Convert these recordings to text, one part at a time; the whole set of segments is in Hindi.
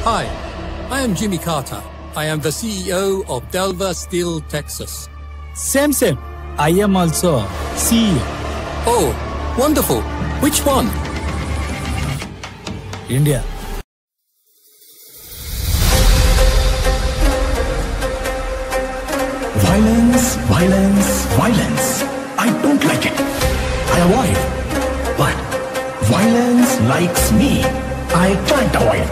Hi, I am Jimmy Carter. I am the CEO of Delver Steel, Texas. Same. I am also CEO. Oh, wonderful. Which one? India. Violence. I don't like it. I avoid. But violence likes me. I can't avoid.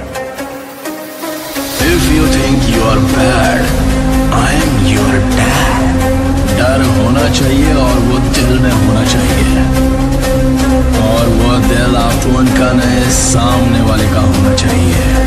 If you think you are bad, I am your dad. डर होना चाहिए और वो दिल में होना चाहिए, और वो दिल आपन का नहीं, सामने वाले का होना चाहिए।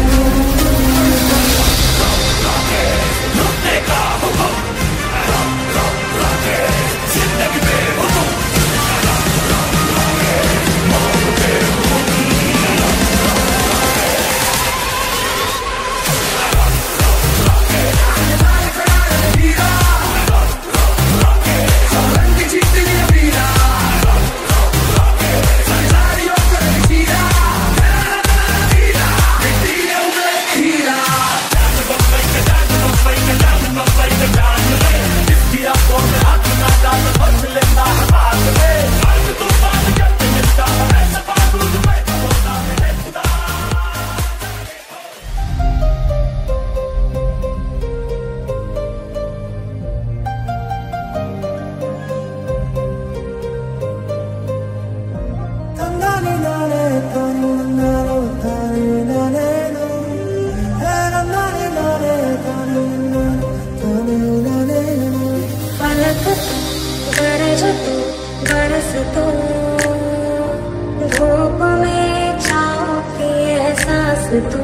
धूप में छाँव की एहसास तू,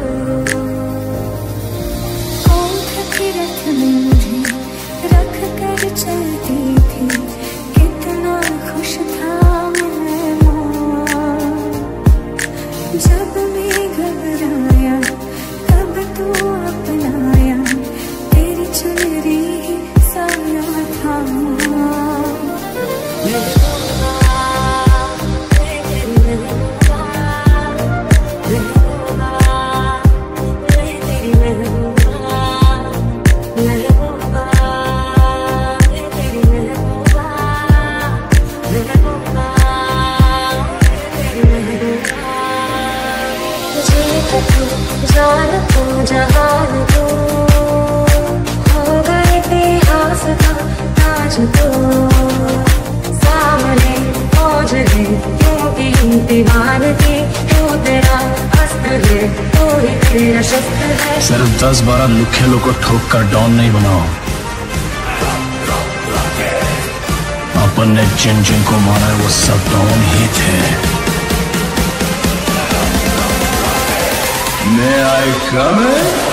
होठ की रथ में मुझे रख कर चलती थी, कितना खुश था मैं माँ। जब मैं घबराया तब तू अपनाया, तेरी चुनरी साया था। जान तू जहान तू, हो गए इतिहास का ताज तू, सामने मौज है क्योंकि दीवार की, तू तेरा अस्त्र है, तू ही तेरा शस्त्र है। सिर्फ 10-12 लुखे लोग को ठोक कर डॉन नहीं बनाओ। अपन ने जिन को मारा है वो सब डॉन ही थे। May I come in?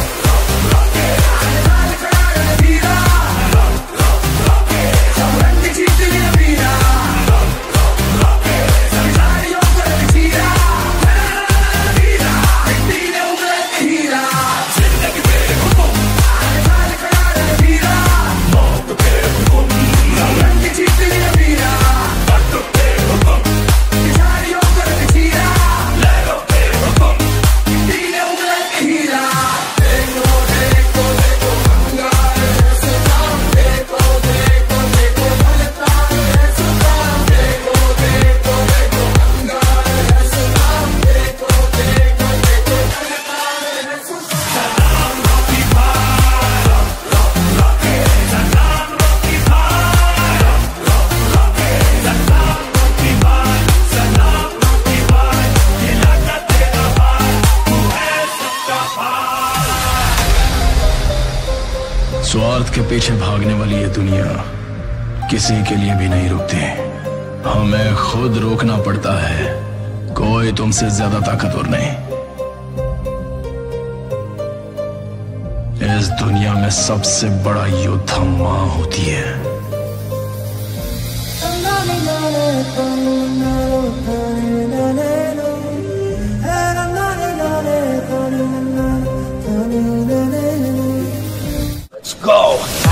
स्वार्थ के पीछे भागने वाली ये दुनिया किसी के लिए भी नहीं रुकती। हमें खुद रोकना पड़ता है। कोई तुमसे ज्यादा ताकतवर नहीं। इस दुनिया में सबसे बड़ा योद्धा माँ होती है। Let's go!